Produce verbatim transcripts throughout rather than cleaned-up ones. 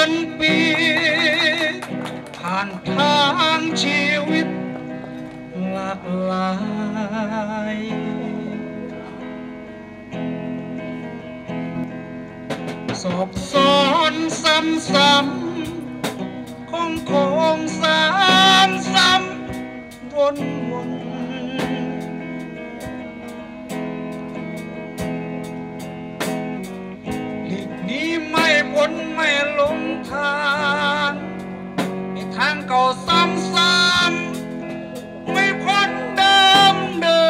นปีผ่านทางชีวิตหลากหลายสอบซ้อนซ้ำๆคงคงซ้ำซ้ำวนวนหลีกหนีไม่พ้นไม่ลงทางในทางเก่าซ้ำซ้ำไม่พ้นเดิมเดิ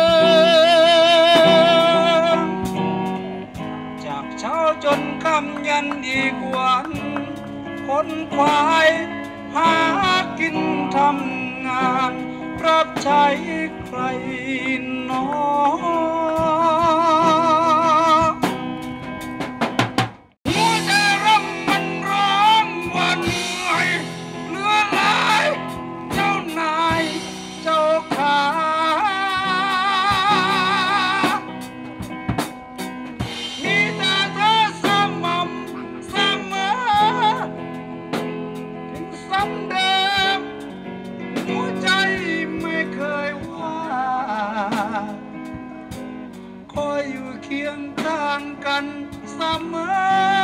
มจากเช้าจนค่ำยันอีกวันคนควายหากินทำงานรับใช้ใครหนอหัวใจรำมันร้องวันไหวเหลือหลายเจ้านายเจ้าขามีแต่เธอสม่ำเสมอถึงซ้ำเดิมหัวใจไม่เคยว่าคอยอยู่เคียงข้างกันเสมอ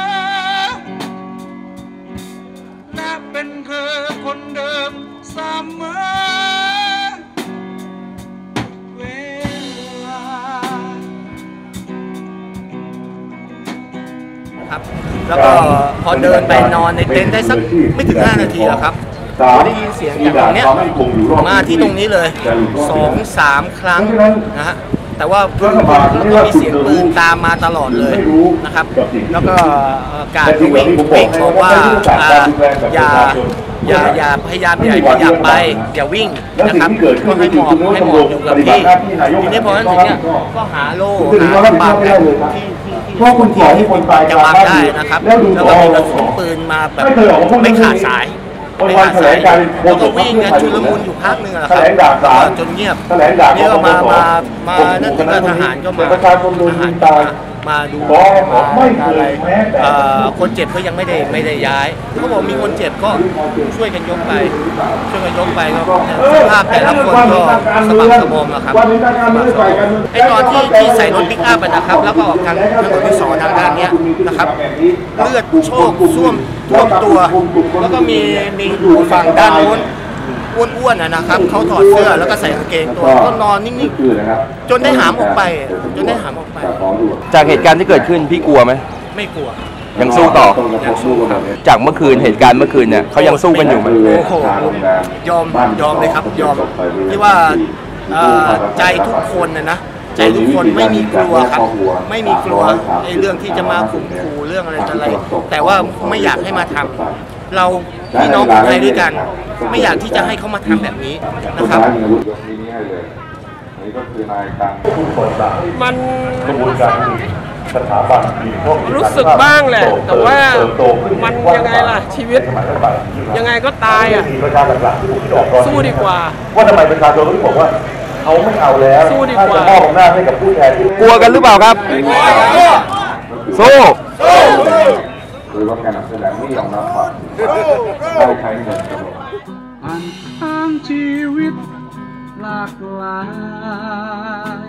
และเป็นเธอคนเดิมเสมอเวลาครับแล้วก็พอเดินไปนอนในเต็นท์ได้สักไม่ถึงห้านาทีแล้วครับได้ยินเสียงจากตรงนี้มาที่ตรงนี้เลยสองสามครั้งนะฮะแต่ว่าแล้วก็มีเสียงปืนตามมาตลอดเลยนะครับแล้วก็การวิ่งวิ่งบอกว่าอย่าอย่าอย่าพยายามอย่าอย่าไปอย่าวิ่งนะครับก็ให้หมอบให้หมอบอยู่กับที่ทีนี้พอนั้นถึงเนี่ยก็หาโล่หาบังที่ที่ที่จะบังได้นะครับแล้วก็มีกระสุนปืนมาแบบไม่ขาดสายไม่ขาดสายแล้วก็วิ่งกันชุลมุนอยู่พักหนึ่งแหละครับจนเงียบนี่ก็มามามานั่นถึงทหารก็มาทหารก็มามาดูมาอะไรคนเจ็บก็ยังไม่ได้ไม่ได้ย้ายเขาบอกมีคนเจ็บก็ช่วยกันยกไปช่วยกันยกไปก็สภาพแต่ละคนก็สะบักสะบอมนะครับไอ้ตอนที่ที่ใส่รถปิกอัพนะครับแล้วก็ออกทางถนนที่สองทางด้านนี้นะครับเลือดโชกซ่วมท่วมตัวแล้วก็มีมีอยู่ฝั่งด้านโน้นอ้วนๆนะครับเขาถอดเสื้อแล้วก็ใส่กางเกงตัวก็นอนนิ่งๆจนได้หามออกไปจนได้หามออกไปจากเหตุการณ์ที่เกิดขึ้นพี่กลัวไหมไม่กลัวยังสู้ต่อยังสู้ครับจากเมื่อคืนเหตุการณ์เมื่อคืนเนี่ยเขายังสู้กันอยู่ไหมโอ้โหยอมยอมเลยครับยอมที่ว่าใจทุกคนนะนะใจทุกคนไม่มีกลัวครับไม่มีกลัวไอ้เรื่องที่จะมาข่มขู่เรื่องอะไรอะไรแต่ว่าไม่อยากให้มาทำเราพี่น้องคนไทยด้วยกันไม่อยากที่จะให้เขามาทำแบบนี้นะครับมันรู้สึกบ้างแหละแต่ว่ามันยังไงล่ะชีวิตยังไงก็ตายอ่ะสู้ดีกว่าว่าทำไมประชาชนเขาบอกว่าเขาไม่เอาแล้วสู้ดีกว่ามอบอำนาจให้กับผู้แทนที่กลัวกันหรือเปล่าครับสู้โดยว่าการนำเสนอไม่ยอมรับความได้ใช้เงินผ่านทางชีวิตหลากหลาย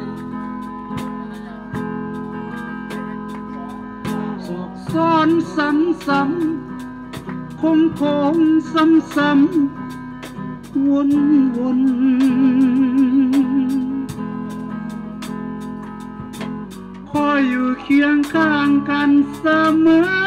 สอกซ้อนซ้ำๆคงคงซ้ำๆวนวนคอยอยู่เคียงข้างกันเสมอ